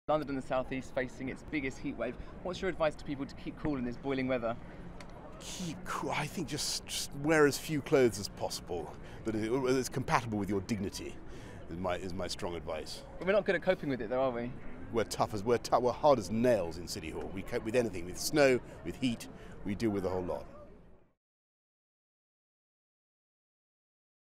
London and the southeast facing its biggest heat wave. What's your advice to people to keep cool in this boiling weather? Keep cool. I think just wear as few clothes as possible, but it's compatible with your dignity. Is my strong advice. But we're not good at coping with it, though, are we? We're hard as nails in City Hall. We cope with anything, with snow, with heat. We deal with the whole lot.